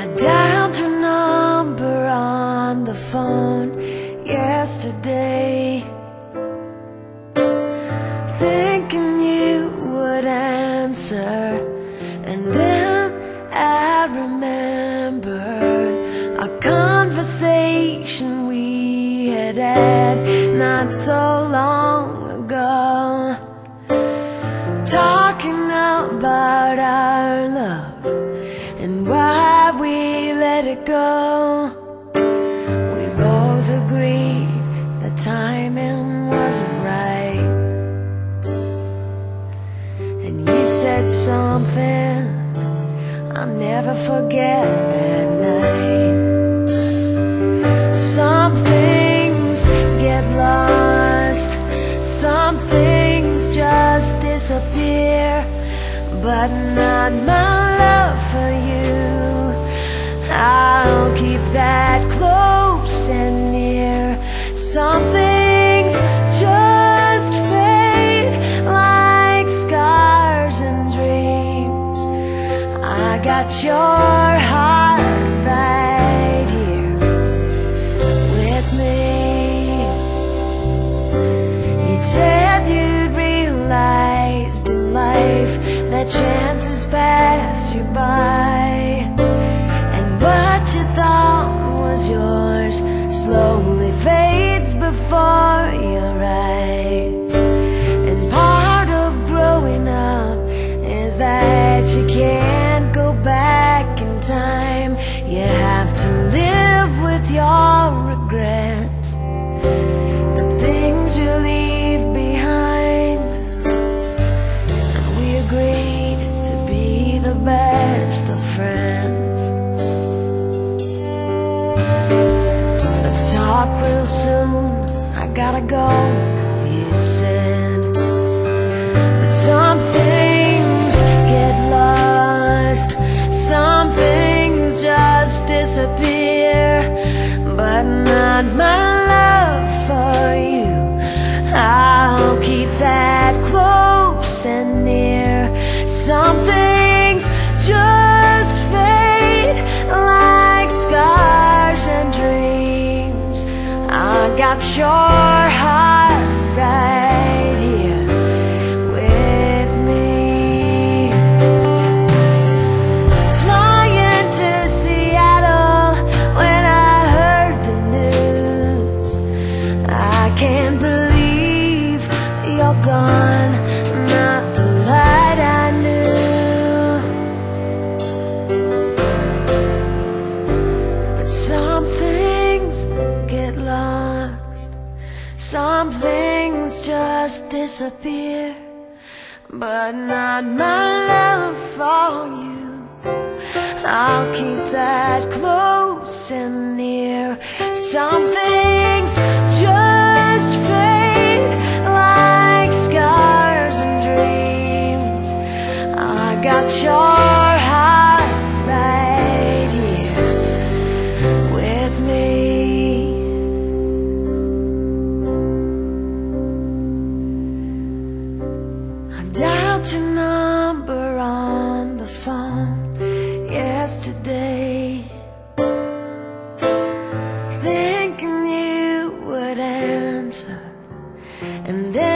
I dialed your number on the phone yesterday, thinking you would answer. And then I remembered a conversation we had not so long ago, talking about our love and why we let it go. We both agreed the timing wasn't right, and you said something I'll never forget that night. Some things get lost, some things just disappear, but not my love for you. I'll keep that close and near. Some things just fade like scars and dreams. I got your heart right here with me. You said you'd realized in life that chances pass you by, and what you thought was yours slowly fades before your eyes. And part of growing up is that you can't go back in time. You have to live with your regrets, the things you leave behind. And we agreed to be the best of friends. Let's talk real soon, I gotta go, you said. But some things get lost, some things just disappear, but not my love for you. I'll keep that close and near. Some things just fade like scars and dreams. I got your heart right here with me. Flying to Seattle when I heard the news. I can't believe you're gone, not the light I knew. But some things get lost, some things just disappear, but not my love for you. I'll keep that close and near. Some things just fade like scars and dreams. I got your heart right here with me. I dialed your number on the phone yesterday, thinking you would answer. And then